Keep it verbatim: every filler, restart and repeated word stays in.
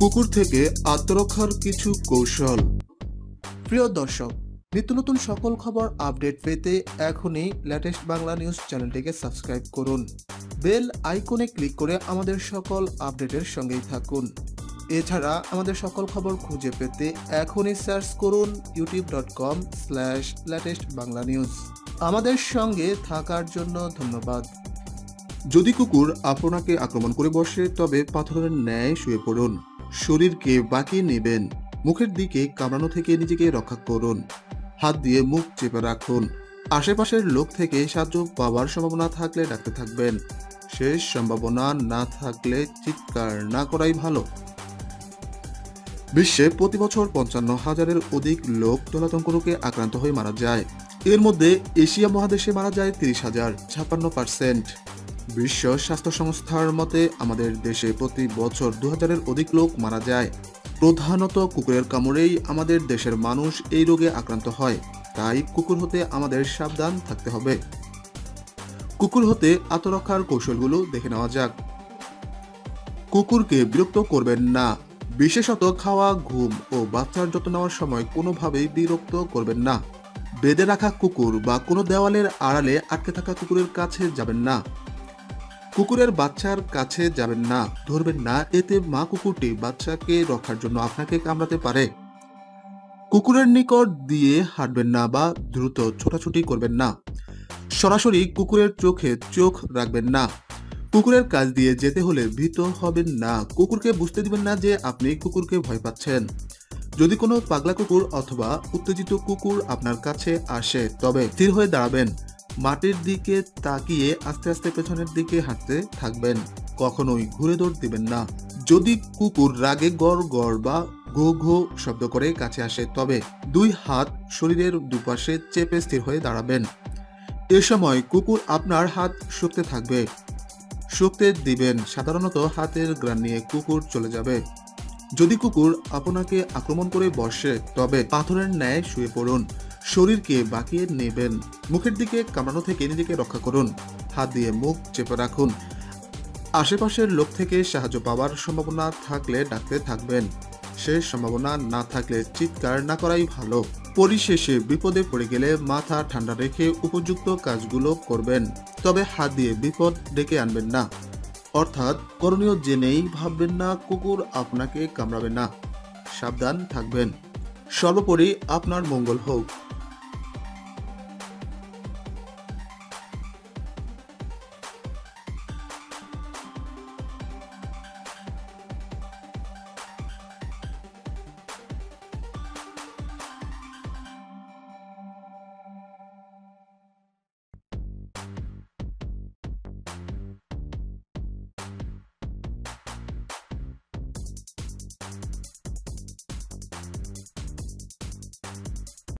কুকুর থেকে আত্মরক্ষার কিছু কৌশল। প্রিয় দর্শক, নিত্য নতুন সকল খবর আপডেট পেতে এখনই লেটেস্ট বাংলা নিউজ চ্যানেলটিকে সাবস্ক্রাইব করুন। বেল আইকনে ক্লিক করে আমাদের সকল আপডেটের সঙ্গেই থাকুন। এছাড়া আমাদের সকল খবর খুঁজে পেতে এখনই সার্চ করুন YouTube dot com slash latest Bangla news. আমাদের সঙ্গে থাকার জন্য ধন্যবাদ। যদি কুকুর আপনাকে আক্রমণ করে বসে তবে পাথরের ন্যায় শুয়ে পড়ুন। শরীরকে বাঁকিয়ে নেবেন। মুখের দিকে কামড়ানো থেকে নিজেকে রক্ষা করুন। হাত দিয়ে মুখ চেপে রাখুন। আশেপাশের লোক থেকে সাহায্য পাওয়ার সম্ভাবনা থাকলে ডাকতে থাকবেন। শেষ সম্ভাবনা না থাকলে চিৎকার না করাই ভালো। বিশ্বে প্রতি বছর পঞ্চান্ন হাজারের অধিক লোক জলাতঙ্ক রোগে আক্রান্ত হয়ে মারা যায়। এর মধ্যে এশিয়া মহাদেশে মারা যায় তিরিশ হাজার, ছাপ্পান্ন পার্সেন্ট। বিশ্ব স্বাস্থ্য সংস্থার মতে আমাদের দেশে প্রতি বছর দু হাজারের অধিক লোক মারা যায়। প্রধানত কুকুরের কামড়েই আমাদের দেশের মানুষ এই রোগে আক্রান্ত হয়। তাই কুকুর হতে আমাদের সাবধান থাকতে হবে। কুকুর হতে আত্মরক্ষার কৌশলগুলো দেখে নেওয়া যাক। কুকুরকে বিরক্ত করবেন না। বিশেষত খাওয়া, ঘুম ও বাচ্চার যত্ন নেওয়ার সময় কোনোভাবেই বিরক্ত করবেন না। বেঁধে রাখা কুকুর বা কোনো দেওয়ালের আড়ালে আটকে থাকা কুকুরের কাছে যাবেন না। কুকুরের বাচ্চার কাছে যাবেন না, ধরবেন না, এতে মা কুকুরটি বাচ্চাকে রক্ষার জন্য আপনাকে কামড়াতে পারে। কুকুরের নিকট দিয়ে হাঁটবেন না বা দ্রুত ছোটাছুটি করবেন না। সরাসরি কুকুরের চোখে চোখ রাখবেন না। কুকুরের কাছ দিয়ে যেতে হলে ভীত হবেন না। কুকুরকে বুঝতে দিবেন না যে আপনি কুকুরকে ভয় পাচ্ছেন। যদি কোনো পাগলা কুকুর অথবা উত্তেজিত কুকুর আপনার কাছে আসে তবে স্থির হয়ে দাঁড়াবেন। মাটির দিকে তাকিয়ে আস্তে আস্তে পেছনের দিকে হাঁটতে থাকবেন। কখনোই ঘুরে দৌড় দিবেন না। যদি কুকুর রাগে গড় গড় বা ঘো ঘো শব্দ করে কাছে আসে তবে দুই হাত শরীরের দুপাশে চেপে স্থির হয়ে দাঁড়াবেন। এ সময় কুকুর আপনার হাত শুঁকতে থাকবে। শুঁকতে দিবেন। সাধারণত হাতের ঘ্রাণ নিয়ে কুকুর চলে যাবে। যদি কুকুর আপনাকে আক্রমণ করে বসে তবে পাথরের ন্যায় শুয়ে পড়ুন। শরীরকে বাঁকিয়ে নেবেন। মুখের দিকে কামড়ানো থেকে নিজেকে রক্ষা করুন। হাত দিয়ে মুখ চেপে রাখুন। আশেপাশের লোক থেকে সাহায্য পাওয়ার সম্ভাবনা থাকলে ডাকতে থাকবেন। শেষ সম্ভাবনা না থাকলে চিৎকার না করাই ভালো। পরিশেষে বিপদে পড়ে গেলে মাথা ঠান্ডা রেখে উপযুক্ত কাজগুলো করবেন। তবে হাত দিয়ে বিপদ ডেকে আনবেন না। অর্থাৎ করণীয় জেনেই ভাববেন না কুকুর আপনাকে কামড়াবে না। সাবধান থাকবেন। সর্বোপরি আপনার মঙ্গল হোক।